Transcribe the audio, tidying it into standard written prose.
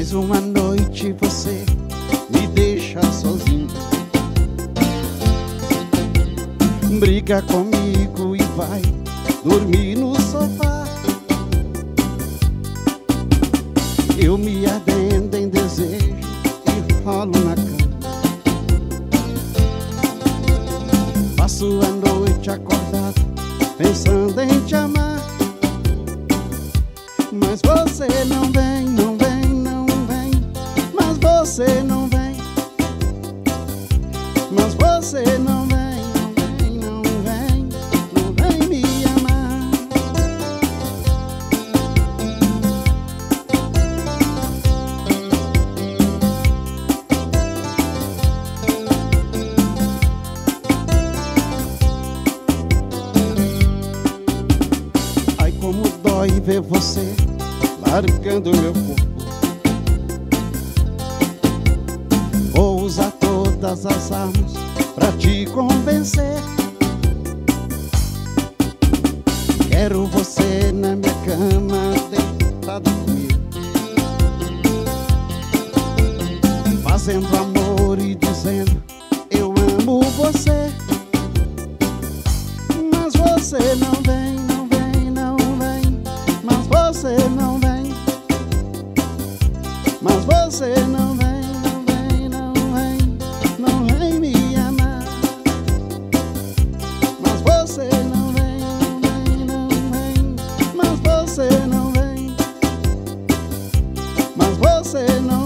Mais uma noite você me deixa sozinho, briga comigo e vai dormir no sofá. Eu me ardendo em desejo e rolo na cama. Passo a noite acordado pensando em te amar, mas você não vem, não vem, não vem. Mas você não vem, mas você não vem, não vem, não vem, não vem me amar. Ai, como dói ver você largando meu corpo. Vou usar todas as armas pra te convencer. Quero você na minha cama, deitado comigo, fazendo amor e dizendo eu amo você. Mas você não vem, não vem, não vem. Mas você não vem, mas você não vem, não vem, não vem, não vem me amar. Mas você não vem, não vem, não vem. Mas você não vem, mas você não